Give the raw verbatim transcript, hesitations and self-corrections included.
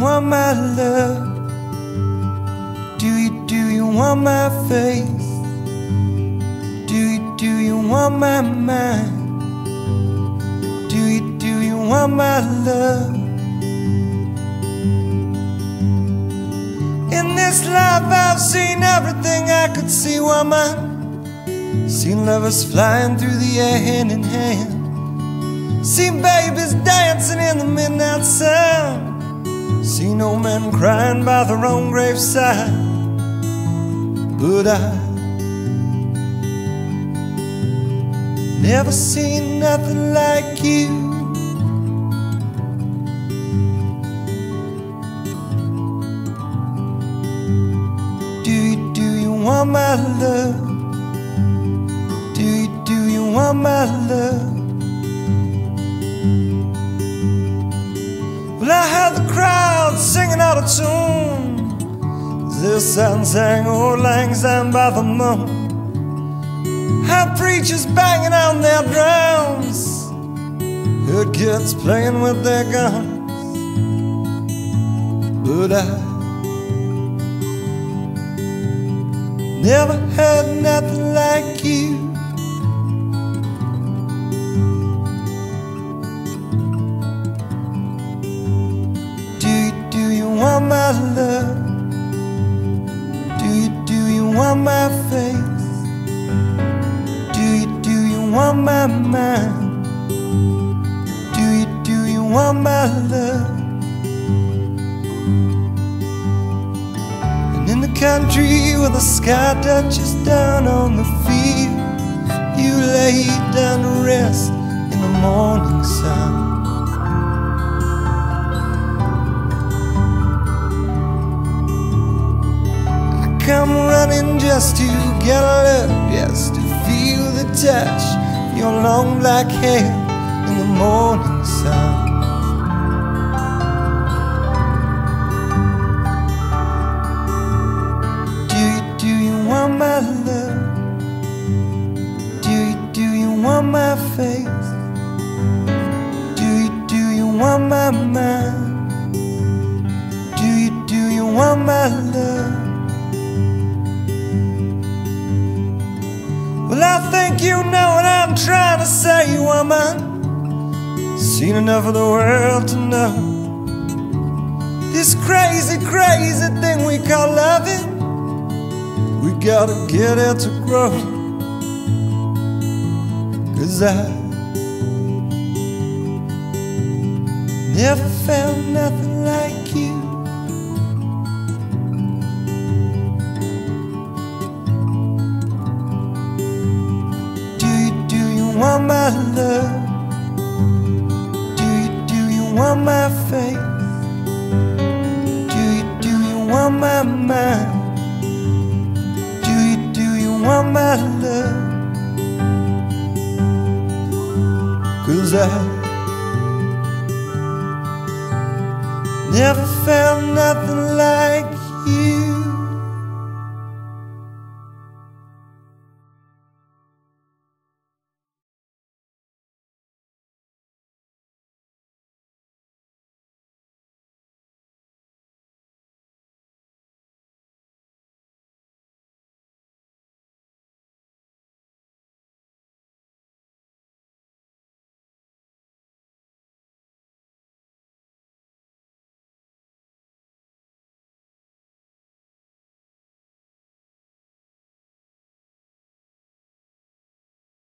want my love? Do you, do you want my face? Do you, do you want my mind? Do you, do you want my love? In this life I've seen everything I could see, woman. Seen lovers flying through the air hand in hand, seen babies dancing in the midnight sun, seen old men crying by their own graveside. But I never seen nothing like you. Do you, do you want my love? Do you, do you want my love? Well, I had the crowd singing out of tune, this and sang old lang syne by the moon. Had preachers banging on their drums, heard kids playing with their guns. But I never had nothing like you. Do you, do you want my love? Do you, do you want my face? Do you, do you want my mind? Do you, do you want my love? And in the country where the sky touches down on the field, you lay down to rest in the morning sun. Come running just to get a look, just to feel the touch of your long black hair in the morning sun. Do you, do you want my love? Do you, do you want my face? Do you, do you want my mind? Do you, do you want my love? Well, I think you know what I'm trying to say, woman. Seen enough of the world to know this crazy, crazy thing we call loving, we gotta get it to grow. 'Cause I never found nothing like you. Want my love? Do you, do you want my face? Do you, do you want my mind? Do you, do you want my love? 'Cause I never found nothing like